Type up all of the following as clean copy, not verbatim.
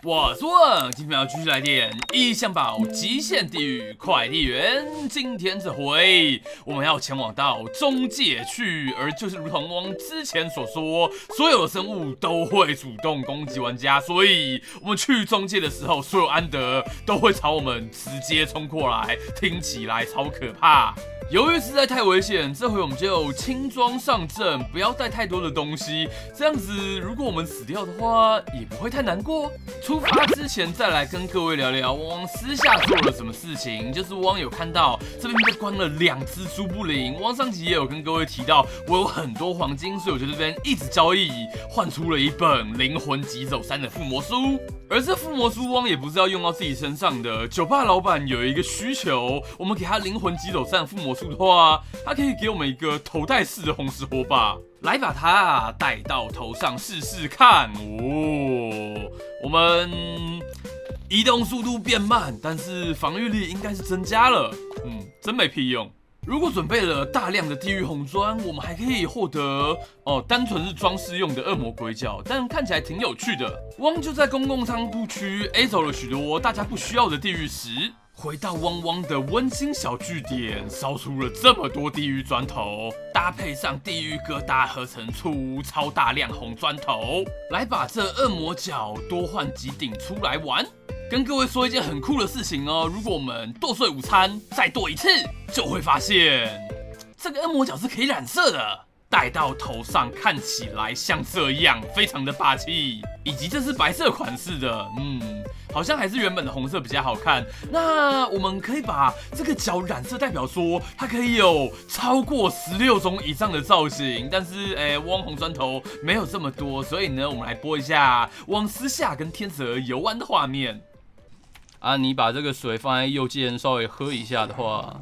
我是问，今天要继续来点异象堡极限地狱快递员。今天这回我们要前往到中界去，而就是如同汪之前所说，所有的生物都会主动攻击玩家，所以我们去中界的时候，所有安德都会朝我们直接冲过来，听起来超可怕。由于实在太危险，这回我们就轻装上阵，不要带太多的东西，这样子如果我们死掉的话，也不会太难过。出发之前再来跟各位聊聊汪私下做了什么事情，就是汪有看到这边被关了2只朱布林，汪上集也有跟各位提到，我有很多黄金，所以我就这边一直交易，换出了一本灵魂疾走3的附魔书。而这附魔书汪也不是要用到自己身上的，酒吧老板有一个需求，我们给他灵魂疾走3附魔书的话，他可以给我们一个头戴式的红石火把，来把它戴到头上试试看哦。我们移动速度变慢，但是防御力应该是增加了，真没屁用。如果准备了大量的地狱红砖，我们还可以获得单纯是装饰用的恶魔鬼角，但看起来挺有趣的。汪就在公共仓库区 A 走了许多大家不需要的地狱石，回到汪汪的温馨小据点，烧出了这么多地狱砖头，搭配上地狱疙瘩合成出超大量红砖头，来把这恶魔角多换几顶出来玩。跟各位说一件很酷的事情哦，如果我们剁碎午餐再剁一次，就会发现这个恶魔角是可以染色的，戴到头上看起来像这样，非常的霸气。以及这是白色款式的，好像还是原本的红色比较好看。那我们可以把这个角染色，代表说它可以有超过16种以上的造型。但是，汪红砖头没有这么多，所以呢，我们来播一下汪私下跟天使儿游玩的画面。啊，你把这个水放在右键稍微喝一下的话，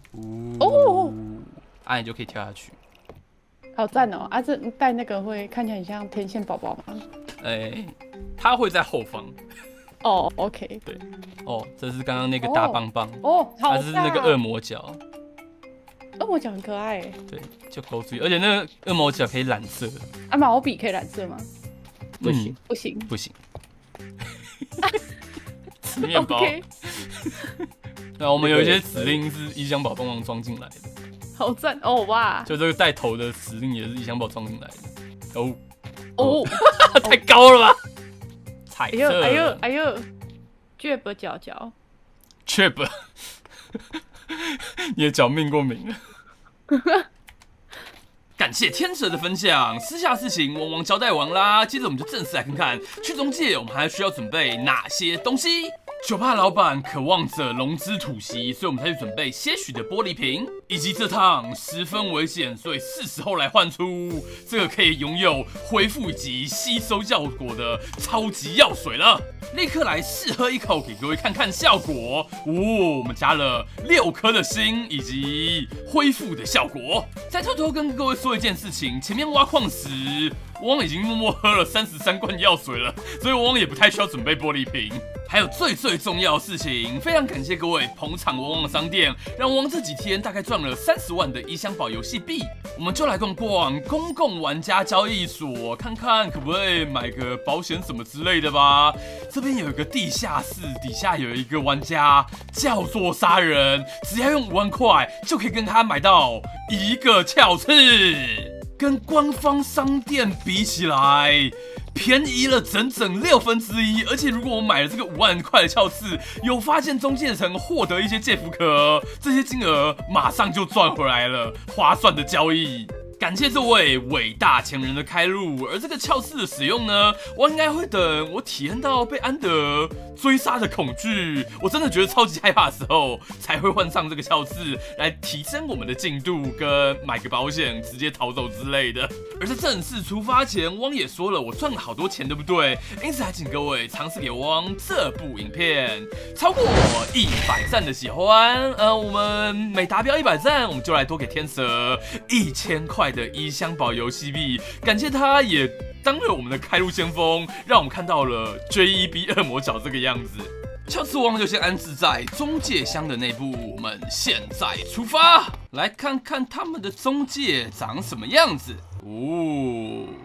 你就可以跳下去。 好赞哦！啊，这带那个会看起来很像天线宝宝吗？ 它会在后方。 哦 ，OK。 对，这是刚刚那个大棒棒。 好大。 它是那个恶魔角。 恶魔角很可爱。对， 就勾注意，而且那个恶魔角可以染色。 啊，毛笔可以染色吗？不行。 不行。吃面包。那我们有一些指令是异象宝帮忙装进来的。 好赞哦！哇， 就这个带头的指令也是异象宝装进来的。太高了吧！彩色。 哎呦 ，Jab 脚 ，Jab， 你的脚命过名了。感谢天蛇的分享，私下事情汪汪交代完啦，接着我们就正式来看看去中介我们还需要准备哪些东西。酒吧老板渴望着龙之吐息，所以我们才去准备些许的玻璃瓶，以及这趟十分危险，所以是时候来换出这个可以拥有恢复以及吸收效果的超级药水了。立刻来试喝一口，给各位看看效果。我们加了6颗的心以及恢复的效果。再偷偷跟各位说一件事情，前面挖矿时，汪已经默默喝了33罐药水了，所以汪也不太需要准备玻璃瓶。还有最重要的事情，非常感谢各位捧场汪汪商店，让汪这几天大概赚了30万的异象堡游戏币。我们就来逛逛公共玩家交易所，看看可不可以买个保险什么之类的吧。这边有一个地下室，底下有一个玩家叫做杀人，只要用5万块就可以跟他买到一个鞘刺，跟官方商店比起来便宜了整整1/6，而且如果我买了这个5万块的鞘刺，有发现中介层获得一些介福壳，这些金额马上就赚回来了，划算的交易。感谢这位伟大前人的开路，而这个鞘刺的使用呢，我应该会等我体验到被安德追杀的恐惧，我真的觉得超级害怕的时候，才会换上这个鞘刺来提升我们的进度，跟买个保险直接逃走之类的。而在正式出发前，汪也说了我赚了好多钱，对不对？因此还请各位尝试给汪这部影片超过100赞的喜欢，我们每达标100赞，我们就来多给天蛇1000块的异象堡游戏币，感谢他也当了我们的开路先锋，让我们看到了 JEB 恶魔角这个样子。鞘刺汪就先安置在中介箱的内部，我们现在出发，来看看他们的中介长什么样子。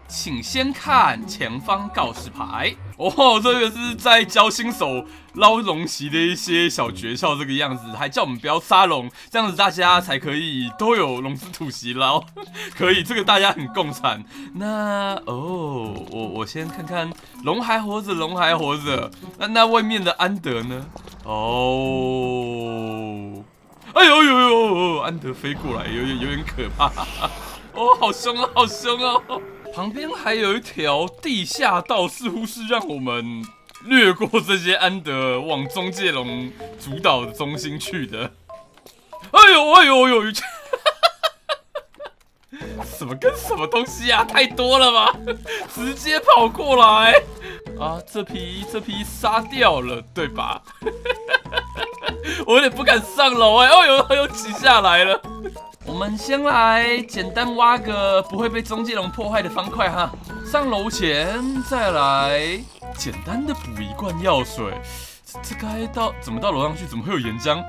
请先看前方告示牌。哦，这个是在教新手捞龙席的一些小诀窍，这个样子，还叫我们不要杀龙，这样子大家才可以都有龙之吐息捞，可以，这个大家很共产。那我先看看，龙还活着，龙还活着。那外面的安德呢？哦，哎呦呦呦，安德飞过来，有点可怕。哦，好凶哦，好凶哦！旁边还有一条地下道，似乎是让我们掠过这些安德，往中介龙主导的中心去的。哎呦哎呦哎呦！什么跟什么东西啊？太多了吧！直接跑过来啊！这批杀掉了，对吧？我有点不敢上楼哎！哦呦，挤下来了。我们先来简单挖个不会被中介龙破坏的方块哈。上楼前再来简单的补一罐药水。这该怎么到楼上去？怎么会有岩浆？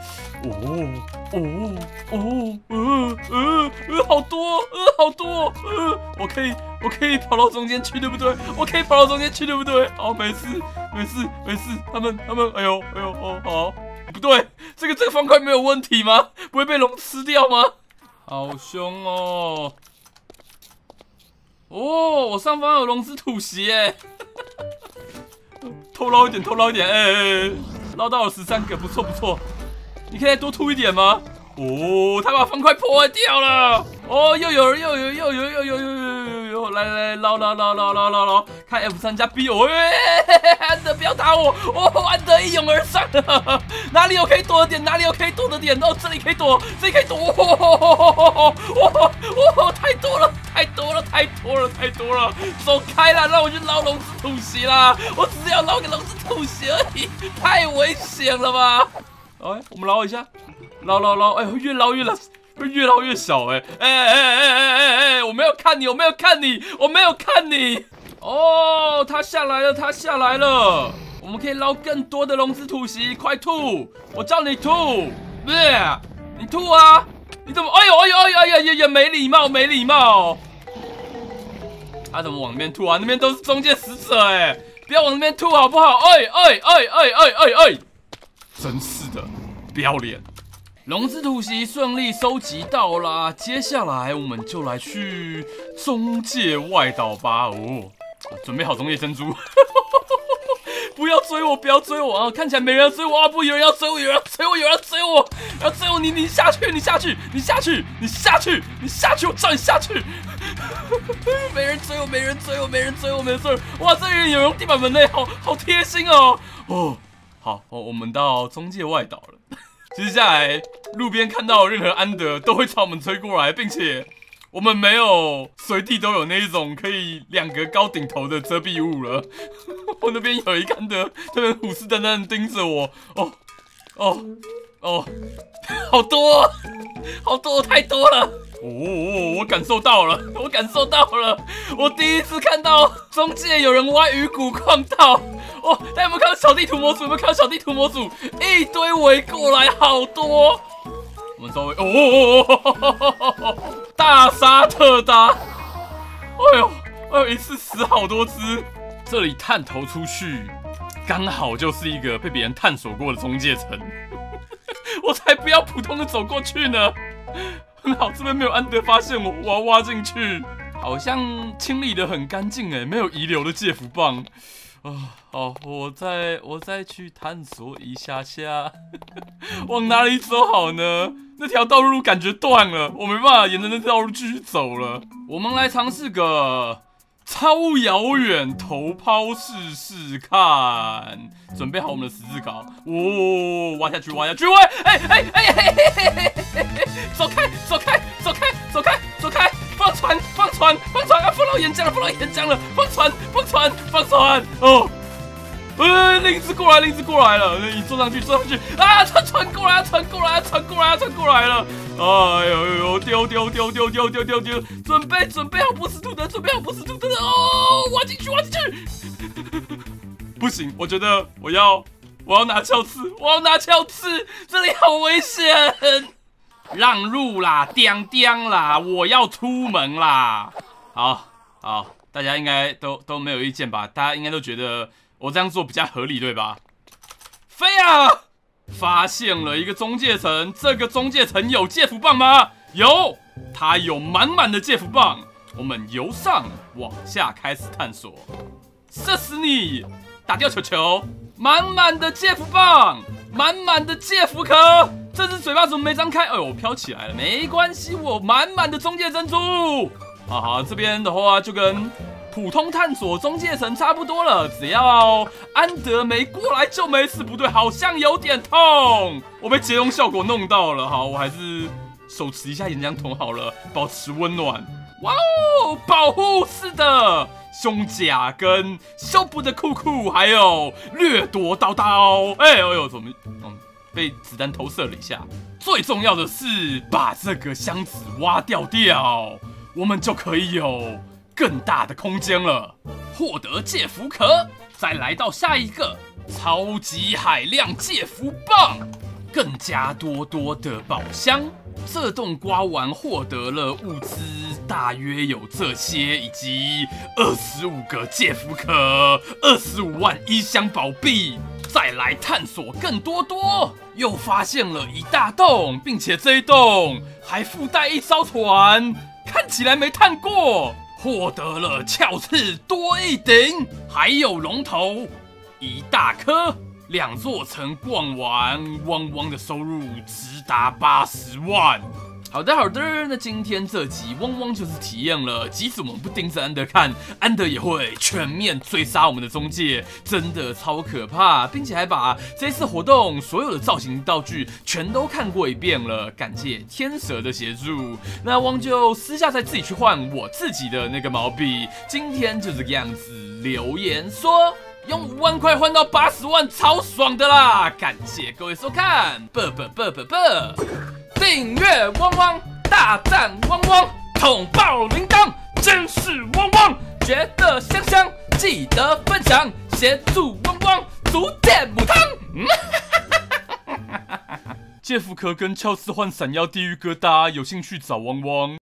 好多，好多，我可以跑到中间去，对不对？我可以跑到中间去，对不对？好，没事。他们，哎呦，哦，好，不对，这个方块没有问题吗？不会被龙吃掉吗？好凶哦！哦，我上方有龙之吐息耶！偷捞一点，捞到了13个，不错。你可以再多吐一点吗？哦，他把方块破坏掉了。哦，又有，来捞，看 F3加 B 哦，安德不要打我！哦，安德一拥而上，哪里有可以躲的点？哦，这里可以躲，太多了！走开啦，让我去捞龙之吐息啦！我只是要捞个龙之吐息而已，太危险了吧！哎，我们捞一下，捞，哎，越捞越小，哎，我没有看你！哦，他下来了，我们可以捞更多的龙之吐息，快吐！我叫你吐，不是你吐啊！你怎么？哎呦，没礼貌！他怎么往那边吐啊？那边都是中介使者哎，不要往那边吐好不好？哎，真是的，不要脸！龙之吐息顺利收集到啦，接下来我们就来去中介外岛吧。哦，准备好中介珍珠。不要追我啊！看起来没人要追我啊！不，有人要追我！你下去！我叫你下去！没人追我！哇，这人有用地板门嘞，好贴心哦！哦，好，我们到中介外岛了。接下来路边看到任何安德都会朝我们追过来，并且我们没有随地都有那一种可以2格高顶头的遮蔽物了。我那边有一个安德，特别虎视眈眈地盯着我。哦，好多，太多了。我感受到了，我第一次看到中介有人挖鱼骨矿道。哦，大家有没有看到小地图模组？一堆围过来，好多。我们稍微大杀特杀。哎呦，一次死好多只。这里探头出去，刚好就是一个被别人探索过的中介层。我才不要普通的走过去呢。很好，这边没有安德发现我，我要挖进去。好像清理得很干净哎，没有遗留的介福棒。好，我再去探索一下。往哪里走好呢？那条道路感觉断了，我没办法沿着那条路继续走了。我们来尝试个超遥远头抛试看。准备好我们的十字镐，挖下去！喂，走开！放船！啊，放到岩浆了！放船！哦，另一只过来了！你坐上去！啊，船过来了！哎呦，丢！准备好不死兔的！哦，挖进去！不行，我觉得我要拿鞘刺！这里好危险！让路啦，叮啦，我要出门啦！好， 大家应该都没有意见吧？大家应该都觉得我这样做比较合理，对吧？飞啊！发现了一个中介层，这个中介层有戒符棒吗？有，它有满满的戒符棒。我们由上往下开始探索，射死你！打掉球球，满满的戒符棒，满满的戒符壳。这只嘴巴怎么没张开？哎呦，飘起来了，没关系，我满满的中介珍珠。好，这边的话就跟普通探索中介层差不多了，只要安德没过来就没事。不对，好像有点痛，我被结冻效果弄到了。好，我还是手持一下岩浆桶好了，保持温暖。哇哦，保护式的胸甲跟修补的裤裤，还有掠夺刀刀。哎呦，怎么被子弹投射了一下？最重要的是把这个箱子挖掉，我们就可以有更大的空间了。获得戒符壳，再来到下一个超级海量戒符棒，更加多的宝箱。这栋刮完获得了物资，大约有这些，以及25个戒符壳，25万衣箱宝币。再来探索更多，又发现了一大洞，并且这一洞还附带一艘船，看起来没探过。获得了鞘翅多一顶，还有龙头一大颗。2座城逛完，汪汪的收入直达80万。好的，那今天这集汪汪就是体验了，即使我们不盯着安德看，安德也会全面追杀我们的中介，真的超可怕，并且还把这次活动所有的造型道具全都看过一遍了，感谢天蛇的协助。那汪就私下再自己去换我自己的那个毛笔，今天就这个样子。留言说用5万块换到80万，超爽的啦！感谢各位收看，订阅汪汪，大赞汪汪，捅爆铃铛，真是汪汪，觉得香，记得分享，协助汪汪组建母汤。戒符壳跟鞘翅换闪耀地狱疙瘩，有兴趣找汪汪。